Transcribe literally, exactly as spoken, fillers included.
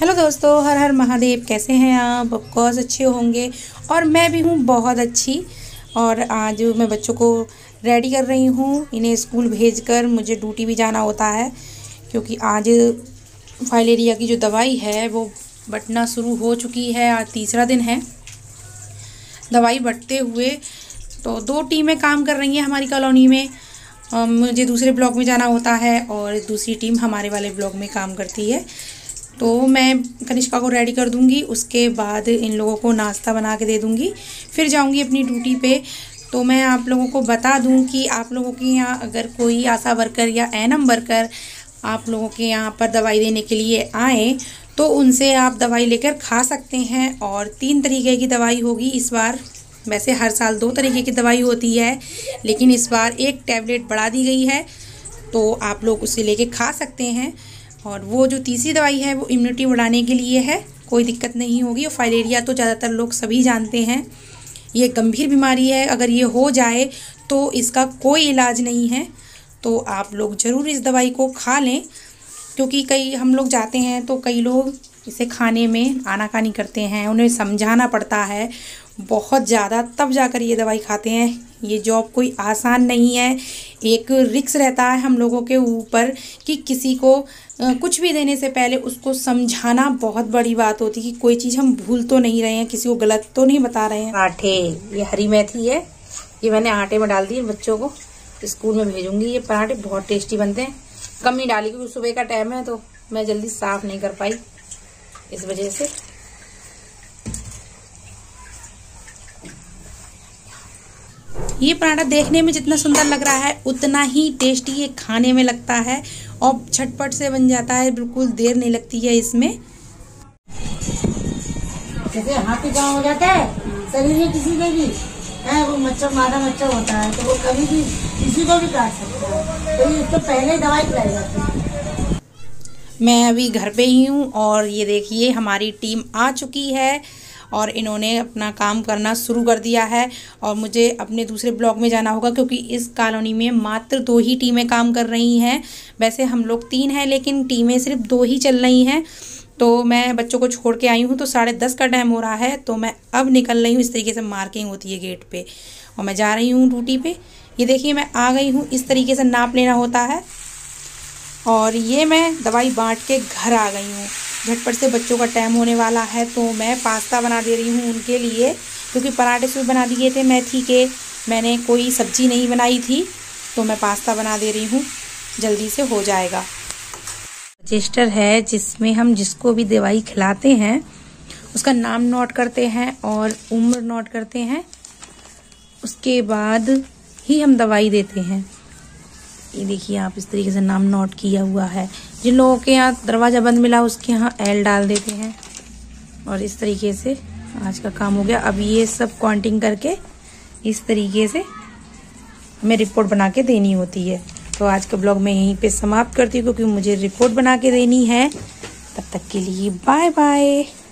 Hello दोस्तों, हर हर महादेव। कैसे हैं आप? ऑफकोर्स अच्छे होंगे और मैं भी हूँ बहुत अच्छी। और आज मैं बच्चों को रेडी कर रही हूँ। इन्हें स्कूल भेजकर मुझे ड्यूटी भी जाना होता है, क्योंकि आज फाइलेरिया की जो दवाई है वो बंटना शुरू हो चुकी है। आज तीसरा दिन है दवाई बंटते हुए। तो दो टीमें काम कर रही हैं हमारी कॉलोनी में। मुझे दूसरे ब्लॉक में जाना होता है और दूसरी टीम हमारे वाले ब्लॉक में काम करती है। तो मैं कनिष्का को रेडी कर दूंगी, उसके बाद इन लोगों को नाश्ता बना के दे दूंगी, फिर जाऊंगी अपनी ड्यूटी पे। तो मैं आप लोगों को बता दूं कि आप लोगों के यहाँ अगर कोई आशा वर्कर या एनएम वर्कर आप लोगों के यहाँ पर दवाई देने के लिए आए तो उनसे आप दवाई लेकर खा सकते हैं। और तीन तरीके की दवाई होगी इस बार। वैसे हर साल दो तरीके की दवाई होती है, लेकिन इस बार एक टैबलेट बढ़ा दी गई है, तो आप लोग उसे लेके खा सकते हैं। और वो जो तीसरी दवाई है वो इम्यूनिटी बढ़ाने के लिए है, कोई दिक्कत नहीं होगी। और फाइलेरिया तो ज़्यादातर लोग सभी जानते हैं, ये गंभीर बीमारी है। अगर ये हो जाए तो इसका कोई इलाज नहीं है। तो आप लोग ज़रूर इस दवाई को खा लें, क्योंकि कई हम लोग जाते हैं तो कई लोग इसे खाने में आनाकानी करते हैं, उन्हें समझाना पड़ता है बहुत ज़्यादा, तब जाकर ये दवाई खाते हैं। ये जॉब कोई आसान नहीं है, एक रिस्क रहता है हम लोगों के ऊपर कि किसी को कुछ भी देने से पहले उसको समझाना बहुत बड़ी बात होती है कि कोई चीज़ हम भूल तो नहीं रहे हैं, किसी को गलत तो नहीं बता रहे हैं। आटे, ये हरी मेथी है, ये मैंने आटे में डाल दी। बच्चों को स्कूल में भेजूंगी। ये पराठे बहुत टेस्टी बनते हैं। कम नहीं डाली क्योंकि सुबह का टाइम है तो मैं जल्दी साफ नहीं कर पाई, इस वजह से। ये पराठा देखने में जितना सुंदर लग रहा है उतना ही टेस्टी ये खाने में लगता है और झटपट से बन जाता है, बिल्कुल देर नहीं लगती है इसमें। जैसे हाथी गाँव हो जाता है शरीर में किसी के भी है, वो मच्छर मादा मच्छर होता है तो वो कभी भी किसी को भी काट सकता है, तो इसको पहले दवाई पिलाई जाती है। मैं अभी घर पे ही हूँ और ये देखिए हमारी टीम आ चुकी है और इन्होंने अपना काम करना शुरू कर दिया है। और मुझे अपने दूसरे ब्लॉक में जाना होगा, क्योंकि इस कॉलोनी में मात्र दो ही टीमें काम कर रही हैं। वैसे हम लोग तीन हैं, लेकिन टीमें सिर्फ दो ही चल रही हैं। तो मैं बच्चों को छोड़ के आई हूँ, तो साढ़े दस का टाइम हो रहा है, तो मैं अब निकल रही हूँ। इस तरीके से मार्किंग होती है गेट पे और मैं जा रही हूँ ड्यूटी पे। ये देखिए मैं आ गई हूँ, इस तरीके से नाप लेना होता है। और ये मैं दवाई बांट के घर आ गई हूँ। झटपट से बच्चों का टाइम होने वाला है, तो मैं पास्ता बना दे रही हूँ उनके लिए, क्योंकि पराठे सुबह बना दिए थे मेथी के, मैंने कोई सब्जी नहीं बनाई थी, तो मैं पास्ता बना दे रही हूँ, जल्दी से हो जाएगा। रजिस्टर है जिसमें हम जिसको भी दवाई खिलाते हैं उसका नाम नोट करते हैं और उम्र नोट करते हैं, उसके बाद ही हम दवाई देते हैं। ये देखिए आप, इस तरीके से नाम नोट किया हुआ है। जिन लोगों के यहाँ दरवाज़ा बंद मिला उसके यहाँ एल डाल देते हैं। और इस तरीके से आज का काम हो गया। अब ये सब काउंटिंग करके इस तरीके से हमें रिपोर्ट बना के देनी होती है। तो आज का ब्लॉग मैं यहीं पे समाप्त करती हूँ, क्योंकि मुझे रिपोर्ट बना के देनी है। तब तक के लिए बाय बाय।